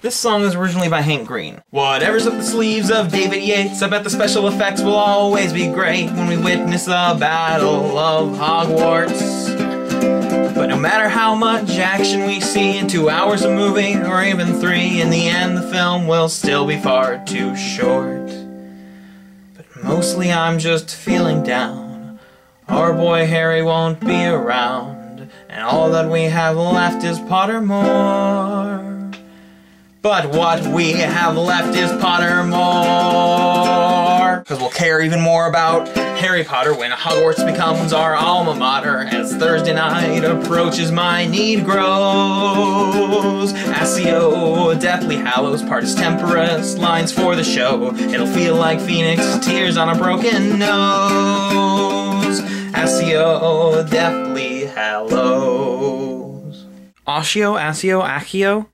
This song is originally by Hank Green. Whatever's up the sleeves of David Yates, I bet the special effects will always be great when we witness the Battle of Hogwarts. But no matter how much action we see in 2 hours of movie, or even 3, in the end the film will still be far too short. But mostly I'm just feeling down. Our boy Harry won't be around, and all that we have left is Pottermore. But what we have left is Pottermore, 'cause we'll care even more about Harry Potter when Hogwarts becomes our alma mater. As Thursday night approaches, my need grows. Accio, Deathly Hallows, Partis Temporis, lines for the show. It'll feel like Phoenix tears on a broken nose. Accio, Deathly Hallows. Accio, Accio, Accio?